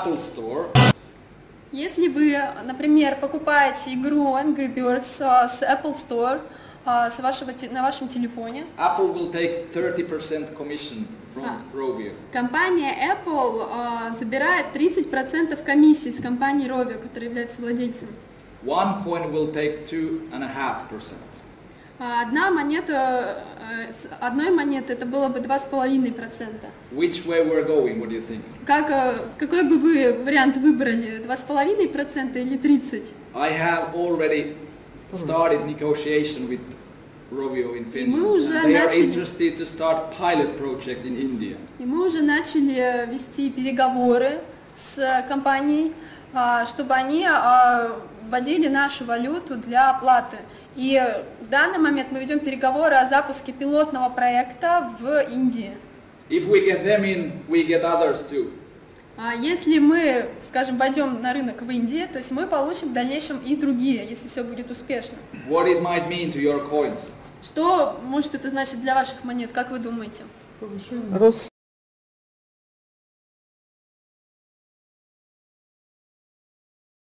Apple Store, Если вы, например, покупаете игру Angry Birds с Apple Store на вашем телефоне, Apple will take 30% commission from Rovio. компания Apple забирает 30% комиссии с компании Rovio, которая является владельцем. One coin will take 2.5%. Одной монеты это было бы 2,5%. Which way we're going? What do you think? Какой бы вы вариант выбрали? 2,5% или 30%? I have already started negotiation with Rovio in Finland. уже They are начали. interested to start pilot project in India. И мы уже начали вести переговоры с компанией, чтобы они вводили нашу валюту для оплаты. И в данный момент мы ведем переговоры о запуске пилотного проекта в Индии. If we get them in, we get others too. Если мы, скажем, войдем на рынок в Индии, то есть мы получим в дальнейшем и другие, если все будет успешно. What it might mean to your coins? Что может это значить для ваших монет, как вы думаете?